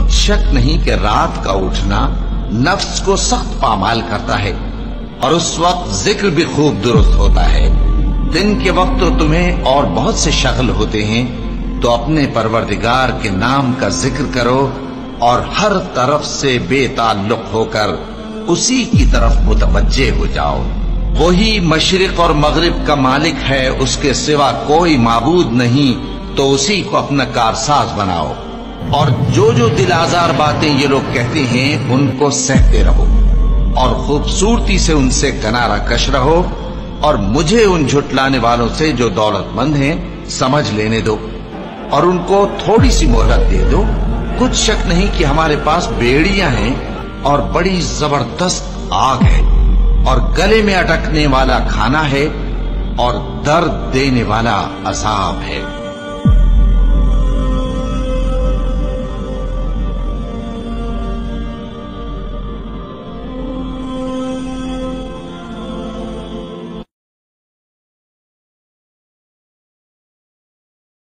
कुछ शक नहीं कि रात का उठना नफ्स को सख्त पामाल करता है और उस वक्त जिक्र भी खूब दुरुस्त होता है। दिन के वक्त तो तुम्हें और बहुत से शगल होते हैं, तो अपने परवरदिगार के नाम का जिक्र करो और हर तरफ से बेताल्लुक होकर उसी की तरफ मुतवज्जे हो जाओ। वही मशरिक और मगरिब का मालिक है, उसके सिवा कोई माबूद नहीं, तो उसी को अपना कारसाज बनाओ। और जो जो दिल आजार बातें ये लोग कहते हैं उनको सहते रहो और खूबसूरती से उनसे किनारा कश रहो, और मुझे उन झुटलाने वालों से जो दौलतमंद हैं समझ लेने दो और उनको थोड़ी सी मोहलत दे दो। कुछ शक नहीं कि हमारे पास बेड़ियां हैं और बड़ी जबरदस्त आग है और गले में अटकने वाला खाना है और दर्द देने वाला अजाब है।